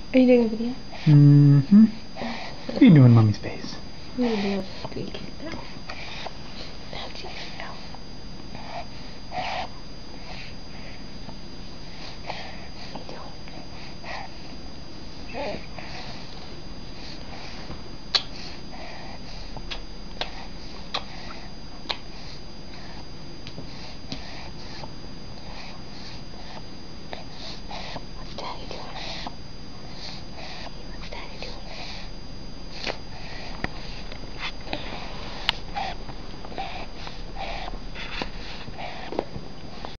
Are you doing a video? Mm-hmm. What are you doing, Mommy's face? I'm gonna do a squeak.